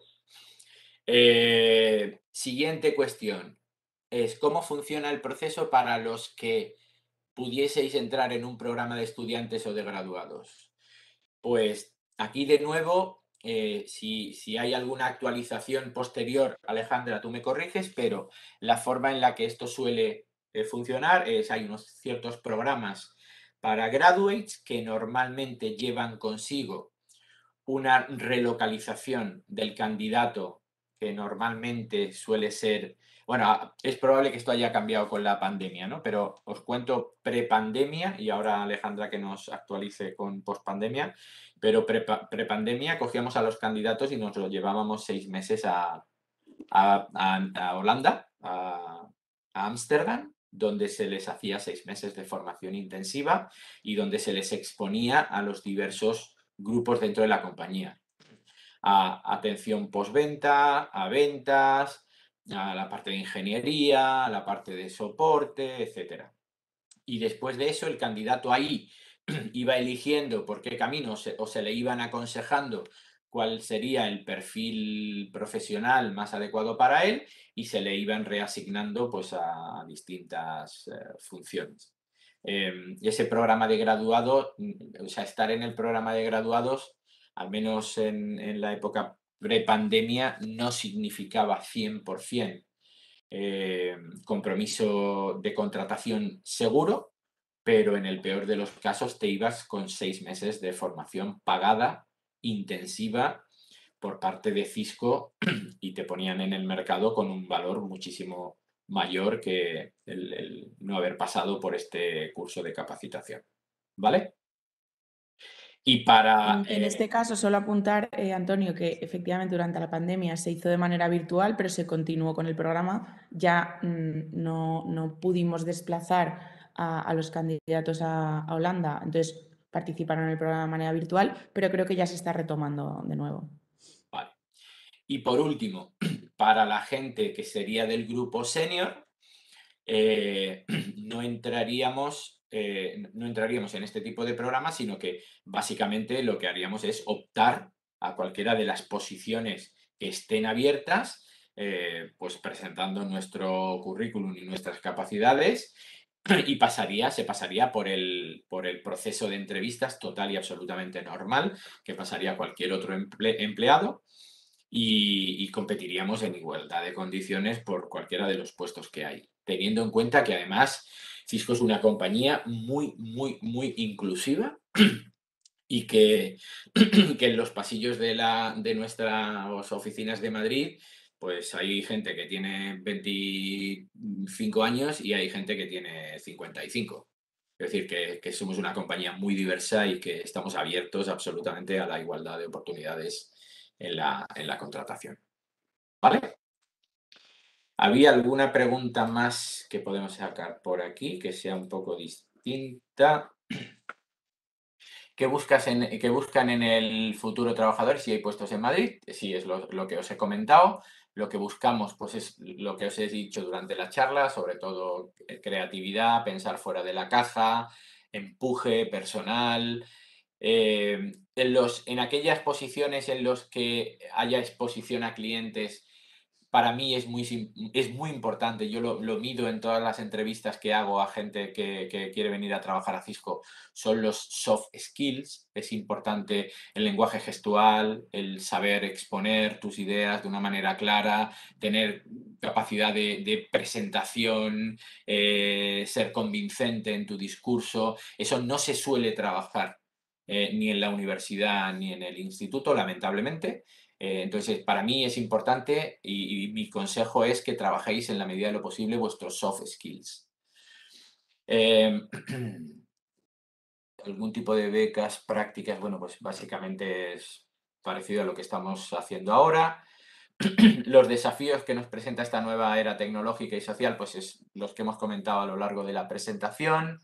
Eh, siguiente cuestión. Es cómo funciona el proceso para los que pudieseis entrar en un programa de estudiantes o de graduados. Pues aquí de nuevo, eh, si, si hay alguna actualización posterior, Alejandra, tú me corriges, pero la forma en la que esto suele eh, funcionar es hay unos ciertos programas para graduates que normalmente llevan consigo una relocalización del candidato que normalmente suele ser, bueno, es probable que esto haya cambiado con la pandemia, ¿no? Pero os cuento prepandemia y ahora Alejandra que nos actualice con pospandemia, pero prepandemia cogíamos a los candidatos y nos los llevábamos seis meses a, a, a, a Holanda, a Ámsterdam, donde se les hacía seis meses de formación intensiva y donde se les exponía a los diversos grupos dentro de la compañía. A atención postventa, a ventas, a la parte de ingeniería, a la parte de soporte, etcétera. Y después de eso, el candidato ahí iba eligiendo por qué camino se, o se le iban aconsejando cuál sería el perfil profesional más adecuado para él y se le iban reasignando pues, a, a distintas eh, funciones. Eh, ese programa de graduado, o sea, estar en el programa de graduados, al menos en, en la época prepandemia, no significaba cien por ciento eh, compromiso de contratación seguro, pero en el peor de los casos te ibas con seis meses de formación pagada, intensiva, por parte de Cisco y te ponían en el mercado con un valor muchísimo mayor que el, el no haber pasado por este curso de capacitación. ¿Vale? Y para... En, en eh, este caso, solo apuntar, eh, Antonio, que efectivamente durante la pandemia se hizo de manera virtual, pero se continuó con el programa. Ya mm, no, no pudimos desplazar a, a los candidatos a, a Holanda, entonces participaron en el programa de manera virtual, pero creo que ya se está retomando de nuevo. Vale. Y por último, para la gente que sería del grupo senior, eh, no entraríamos, eh, no entraríamos en este tipo de programas, sino que básicamente lo que haríamos es optar a cualquiera de las posiciones que estén abiertas, eh, pues presentando nuestro currículum y nuestras capacidades y pasaría, se pasaría por el, por el proceso de entrevistas total y absolutamente normal que pasaría cualquier otro emple, empleado y, y competiríamos en igualdad de condiciones por cualquiera de los puestos que hay, teniendo en cuenta que además Cisco es una compañía muy, muy, muy inclusiva y que, que en los pasillos de, la, de nuestras oficinas de Madrid pues hay gente que tiene veinticinco años y hay gente que tiene cincuenta y cinco. Es decir, que, que somos una compañía muy diversa y que estamos abiertos absolutamente a la igualdad de oportunidades en la, en la contratación. ¿Vale? ¿Había alguna pregunta más que podemos sacar por aquí que sea un poco distinta? ¿Qué, buscas en, qué buscan en el futuro trabajador si hay puestos en Madrid? Sí, es lo, lo que os he comentado. Lo que buscamos pues es lo que os he dicho durante la charla, sobre todo creatividad, pensar fuera de la caja, empuje personal. Eh, en, los, en aquellas posiciones en las que haya exposición a clientes, para mí es muy, es muy importante. Yo lo, lo mido en todas las entrevistas que hago a gente que, que quiere venir a trabajar a Cisco. Son los soft skills. Es importante el lenguaje gestual, el saber exponer tus ideas de una manera clara, tener capacidad de, de presentación, eh, ser convincente en tu discurso. Eso no se suele trabajar eh, ni en la universidad ni en el instituto, lamentablemente. Eh, entonces, para mí es importante y, y mi consejo es que trabajéis en la medida de lo posible vuestros soft skills. Eh, algún tipo de becas prácticas, bueno, pues básicamente es parecido a lo que estamos haciendo ahora. Los desafíos que nos presenta esta nueva era tecnológica y social, pues es los que hemos comentado a lo largo de la presentación.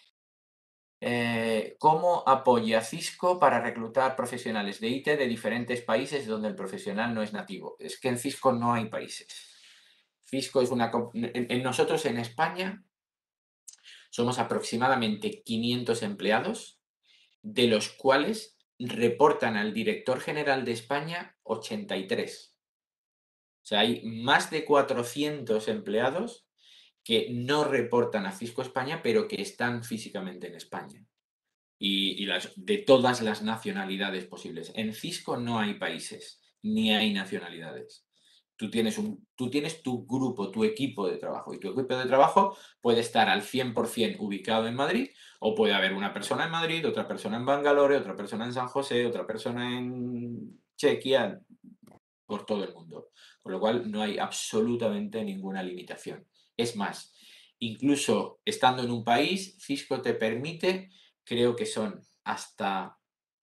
Eh, ¿Cómo apoya Cisco para reclutar profesionales de I T de diferentes países donde el profesional no es nativo? Es que en Cisco no hay países. Cisco es una... En, en nosotros en España somos aproximadamente quinientos empleados, de los cuales reportan al director general de España ochenta y tres. O sea, hay más de cuatrocientos empleados que no reportan a Cisco España, pero que están físicamente en España. Y, y las, de todas las nacionalidades posibles. En Cisco no hay países, ni hay nacionalidades. Tú tienes, un, tú tienes tu grupo, tu equipo de trabajo. Y tu equipo de trabajo puede estar al cien por cien ubicado en Madrid, o puede haber una persona en Madrid, otra persona en Bangalore, otra persona en San José, otra persona en Chequia, por todo el mundo. Con lo cual no hay absolutamente ninguna limitación. Es más, incluso estando en un país, Cisco te permite, creo que son hasta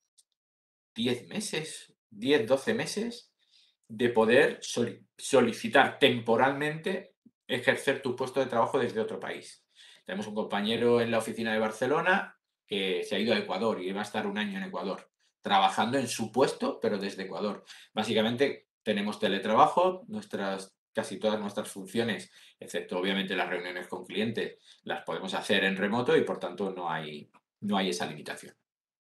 diez meses, diez, doce meses, de poder solicitar temporalmente ejercer tu puesto de trabajo desde otro país. Tenemos un compañero en la oficina de Barcelona que se ha ido a Ecuador y va a estar un año en Ecuador, trabajando en su puesto, pero desde Ecuador. Básicamente tenemos teletrabajo, nuestras, casi todas nuestras funciones, excepto obviamente las reuniones con clientes, las podemos hacer en remoto y por tanto no hay, no hay esa limitación.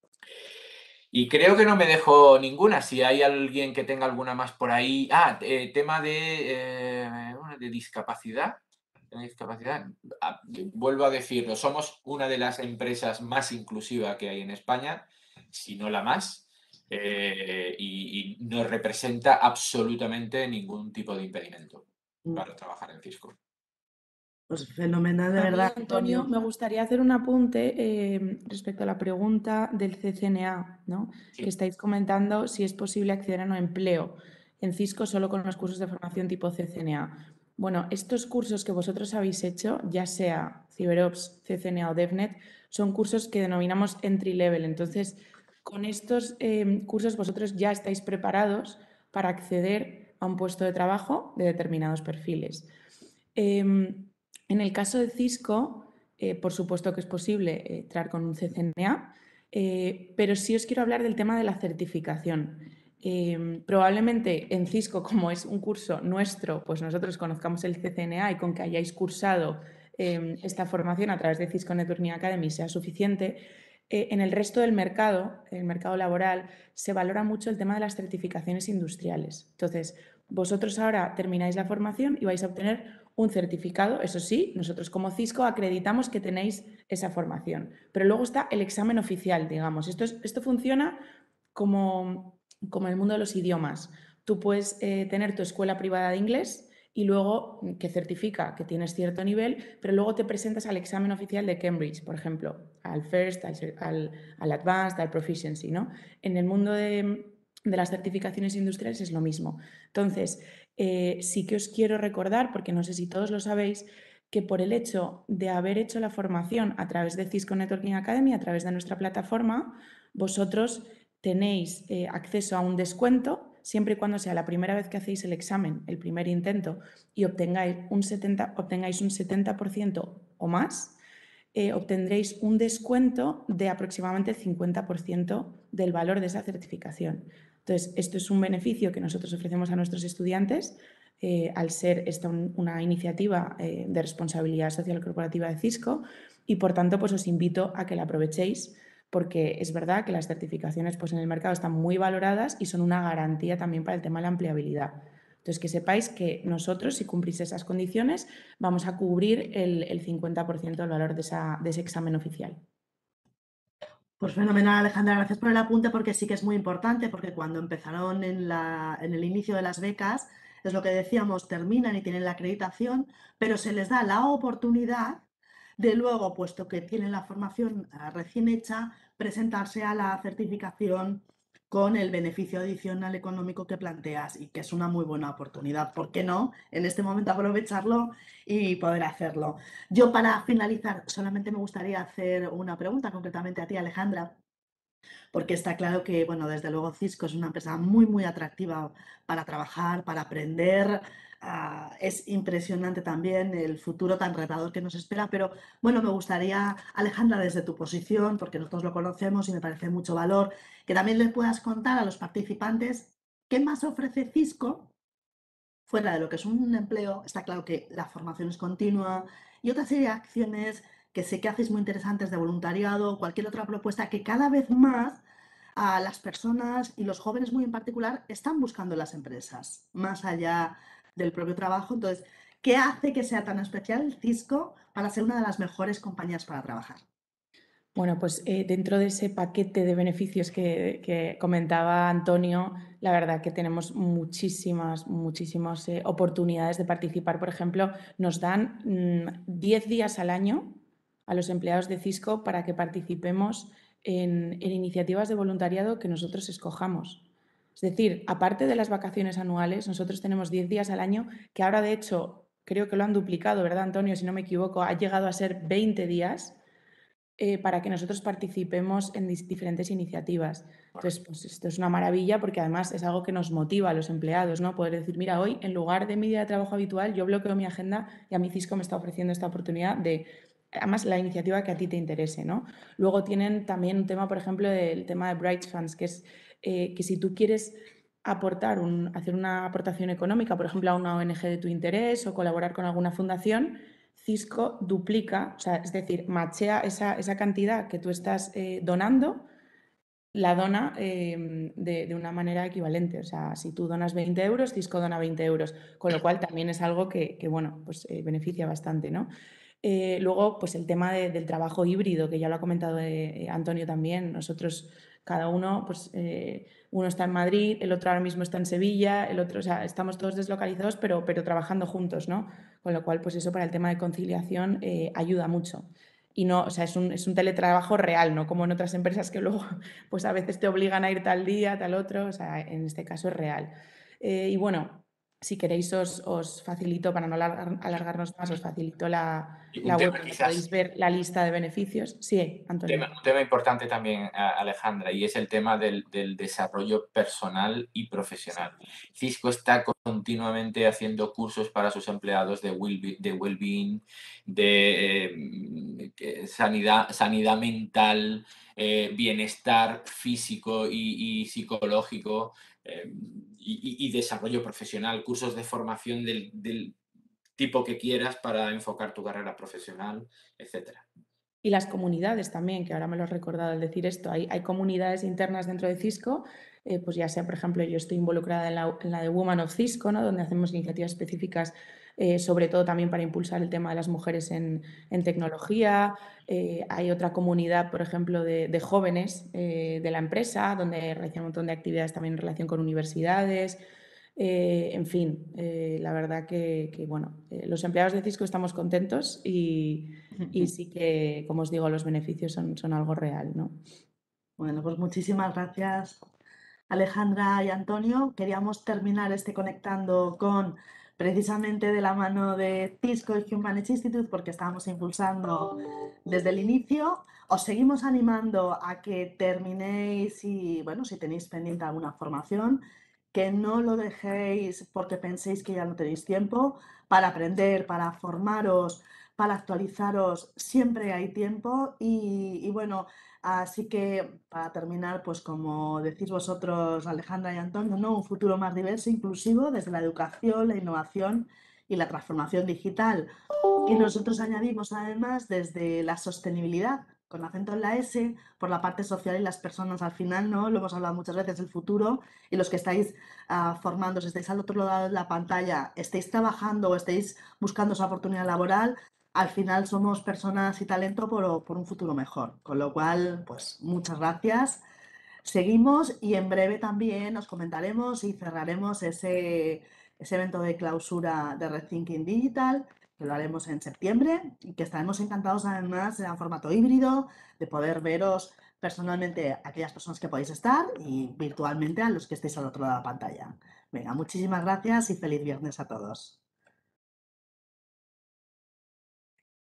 Y creo que no me dejo ninguna. Si hay alguien que tenga alguna más por ahí. Ah, eh, tema de, eh, de discapacidad. De discapacidad. Ah, vuelvo a decirlo, somos una de las empresas más inclusivas que hay en España, si no la más, eh, y, y no representa absolutamente ningún tipo de impedimento para trabajar en Cisco. Pues fenomenal, de A mí, verdad. Antonio, me gustaría hacer un apunte eh, respecto a la pregunta del C C N A, ¿no? Sí. Que estáis comentando si es posible acceder a un empleo en Cisco solo con los cursos de formación tipo C C N A. Bueno, estos cursos que vosotros habéis hecho, ya sea CyberOps, C C N A o DevNet, son cursos que denominamos entry level. Entonces, con estos eh, cursos vosotros ya estáis preparados para acceder a un puesto de trabajo de determinados perfiles. Eh, En el caso de Cisco, eh, por supuesto que es posible eh, entrar con un C C N A, eh, pero sí os quiero hablar del tema de la certificación. Eh, probablemente en Cisco, como es un curso nuestro, pues nosotros conozcamos el C C N A y con que hayáis cursado eh, esta formación a través de Cisco Networking Academy sea suficiente. Eh, en el resto del mercado, el mercado laboral, se valora mucho el tema de las certificaciones industriales. Entonces, vosotros ahora termináis la formación y vais a obtener un certificado, eso sí, nosotros como Cisco acreditamos que tenéis esa formación. Pero luego está el examen oficial, digamos. Esto, es, esto funciona como, como en el mundo de los idiomas. Tú puedes eh, tener tu escuela privada de inglés y luego que certifica que tienes cierto nivel, pero luego te presentas al examen oficial de Cambridge, por ejemplo, al First, al, al, al Advanced, al Proficiency, ¿no? En el mundo de, de las certificaciones industriales es lo mismo. Entonces, Eh, sí que os quiero recordar, porque no sé si todos lo sabéis, que por el hecho de haber hecho la formación a través de Cisco Networking Academy, a través de nuestra plataforma, vosotros tenéis eh, acceso a un descuento siempre y cuando sea la primera vez que hacéis el examen, el primer intento, y obtengáis un setenta, obtengáis un setenta por ciento o más, eh, obtendréis un descuento de aproximadamente el cincuenta por ciento del valor de esa certificación. Entonces, esto es un beneficio que nosotros ofrecemos a nuestros estudiantes eh, al ser esta un, una iniciativa eh, de responsabilidad social corporativa de Cisco y, por tanto, pues os invito a que la aprovechéis porque es verdad que las certificaciones pues, en el mercado están muy valoradas y son una garantía también para el tema de la empleabilidad. Entonces, que sepáis que nosotros, si cumplís esas condiciones, vamos a cubrir el, el cincuenta por ciento del valor de, esa, de ese examen oficial. Pues fenomenal, Alejandra, gracias por el apunte porque sí que es muy importante, porque cuando empezaron en, la, en el inicio de las becas, es lo que decíamos, terminan y tienen la acreditación, pero se les da la oportunidad de luego, puesto que tienen la formación recién hecha, presentarse a la certificación con el beneficio adicional económico que planteas y que es una muy buena oportunidad. ¿Por qué no en este momento aprovecharlo y poder hacerlo? Yo, para finalizar, solamente me gustaría hacer una pregunta concretamente a ti, Alejandra, porque está claro que, bueno, desde luego Cisco es una empresa muy, muy atractiva para trabajar, para aprender. Uh, es impresionante también el futuro tan retador que nos espera, pero bueno, me gustaría, Alejandra, desde tu posición, porque nosotros lo conocemos y me parece mucho valor, que también les puedas contar a los participantes qué más ofrece Cisco fuera de lo que es un empleo. Está claro que la formación es continua y otra serie de acciones que sé que hacéis muy interesantes de voluntariado, cualquier otra propuesta que cada vez más a las personas y los jóvenes muy en particular están buscando en las empresas, más allá del propio trabajo. Entonces, ¿qué hace que sea tan especial Cisco para ser una de las mejores compañías para trabajar? Bueno, pues eh, dentro de ese paquete de beneficios que, que comentaba Antonio, la verdad que tenemos muchísimas, muchísimas eh, oportunidades de participar. Por ejemplo, nos dan mmm, diez días al año a los empleados de Cisco para que participemos en, en iniciativas de voluntariado que nosotros escojamos. Es decir, aparte de las vacaciones anuales, nosotros tenemos diez días al año, que ahora de hecho creo que lo han duplicado, ¿verdad, Antonio? Si no me equivoco, ha llegado a ser veinte días. Eh, para que nosotros participemos en diferentes iniciativas. Entonces, pues esto es una maravilla porque además es algo que nos motiva a los empleados, ¿no? Poder decir, mira, hoy en lugar de mi día de trabajo habitual, yo bloqueo mi agenda y a mí Cisco me está ofreciendo esta oportunidad de, además, la iniciativa que a ti te interese, ¿no? Luego tienen también un tema, por ejemplo, del tema de Bright Funds, que es eh, que si tú quieres aportar, un, hacer una aportación económica, por ejemplo, a una O N G de tu interés o colaborar con alguna fundación, Cisco duplica, o sea, es decir, machea esa, esa cantidad que tú estás eh, donando, la dona eh, de, de una manera equivalente. O sea, si tú donas veinte euros, Cisco dona veinte euros, con lo cual también es algo que, que bueno, pues eh, beneficia bastante, ¿no? Eh, luego, pues el tema de, del trabajo híbrido, que ya lo ha comentado eh, Antonio también. Nosotros, cada uno, pues eh, uno está en Madrid, el otro ahora mismo está en Sevilla, el otro, o sea, estamos todos deslocalizados, pero, pero trabajando juntos, ¿no? Con lo cual, pues eso para el tema de conciliación eh, ayuda mucho. Y no, o sea, es un, es un teletrabajo real, no como en otras empresas que luego, pues a veces te obligan a ir tal día, tal otro, o sea, en este caso es real. Eh, y bueno, si queréis os, os facilito, para no alargar, alargarnos más, os facilito la, la web donde quizás, podéis ver la lista de beneficios. Sí, Antonio. Un tema, un tema importante también, Alejandra, y es el tema del, del desarrollo personal y profesional. Cisco está continuamente haciendo cursos para sus empleados de well-being, de, well de eh, sanidad, sanidad mental, eh, bienestar físico y, y psicológico, eh, y, y desarrollo profesional, cursos de formación del, del tipo que quieras para enfocar tu carrera profesional, etcétera. Y las comunidades también, que ahora me lo has recordado al decir esto, hay, hay comunidades internas dentro de Cisco, eh, pues ya sea, por ejemplo, yo estoy involucrada en la, en la de Women of Cisco, ¿no? Donde hacemos iniciativas específicas, eh, sobre todo también para impulsar el tema de las mujeres en, en tecnología. Eh, hay otra comunidad, por ejemplo, de, de jóvenes eh, de la empresa, donde realizan un montón de actividades también en relación con universidades. Eh, en fin, eh, la verdad que, que bueno, eh, los empleados de Cisco estamos contentos y, y sí que, como os digo, los beneficios son, son algo real, ¿no? Bueno, pues muchísimas gracias, Alejandra y Antonio. Queríamos terminar este conectando con, precisamente de la mano de Cisco y Humanity Institute, porque estábamos impulsando desde el inicio. Os seguimos animando a que terminéis y, bueno, si tenéis pendiente alguna formación, que no lo dejéis porque penséis que ya no tenéis tiempo para aprender, para formaros, para actualizaros. Siempre hay tiempo y, y bueno, así que para terminar, pues como decís vosotros, Alejandra y Antonio, ¿no? Un futuro más diverso, inclusivo, desde la educación, la innovación y la transformación digital. Y nosotros añadimos además desde la sostenibilidad, con acento en la S, por la parte social y las personas al final, ¿no? Lo hemos hablado muchas veces, el futuro, y los que estáis uh, formando, si estáis al otro lado de la pantalla, estéis trabajando o estéis buscando esa oportunidad laboral, al final somos personas y talento por, por un futuro mejor. Con lo cual, pues muchas gracias. Seguimos y en breve también os comentaremos y cerraremos ese, ese evento de clausura de Rethinking Digital, que lo haremos en septiembre y que estaremos encantados además en formato híbrido, de poder veros personalmente a aquellas personas que podéis estar y virtualmente a los que estéis al otro lado de la pantalla. Venga, muchísimas gracias y feliz viernes a todos.